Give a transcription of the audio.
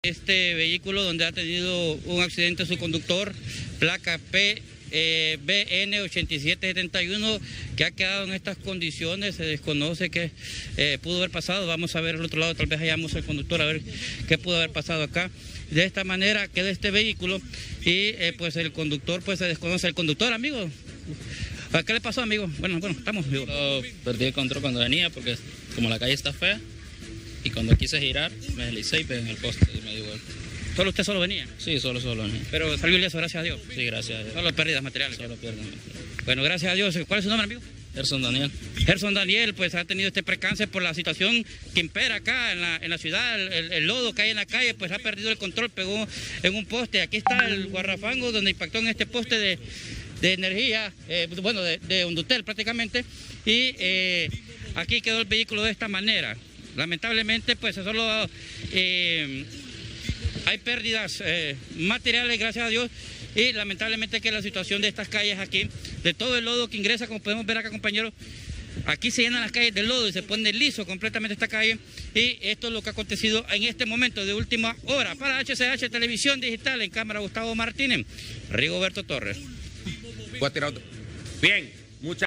Este vehículo donde ha tenido un accidente su conductor, placa BN 8771, que ha quedado en estas condiciones. Se desconoce qué pudo haber pasado. Vamos a ver al otro lado, tal vez hayamos el conductor, a ver qué pudo haber pasado acá. De esta manera queda este vehículo y pues el conductor, pues se desconoce. El conductor, amigo, ¿qué le pasó, amigo? Bueno, estamos, amigo. Yo perdí el control cuando venía porque como la calle está fea y cuando quise girar me deslicé y pegué en el poste y me di vuelta. ¿Solo usted solo venía? Sí, solo venía. Pero salió ileso, gracias a Dios. Sí, gracias a Dios. Solo pérdidas materiales. Solo pierden. Bueno, gracias a Dios. ¿Cuál es su nombre, amigo? Gerson Daniel. Gerson Daniel, pues ha tenido este percance por la situación que impera acá en la ciudad, el lodo que hay en la calle, pues ha perdido el control, pegó en un poste. Aquí está el guarrafango donde impactó en este poste de energía, de Hondutel prácticamente, y aquí quedó el vehículo de esta manera. Lamentablemente, pues solo hay pérdidas materiales, gracias a Dios, y lamentablemente que la situación de estas calles aquí, de todo el lodo que ingresa, como podemos ver acá, compañeros, aquí se llenan las calles de lodo y se pone liso completamente esta calle, y esto es lo que ha acontecido en este momento de última hora. Para HCH Televisión Digital, en cámara Gustavo Martínez, Rigoberto Torres. Bien, muchas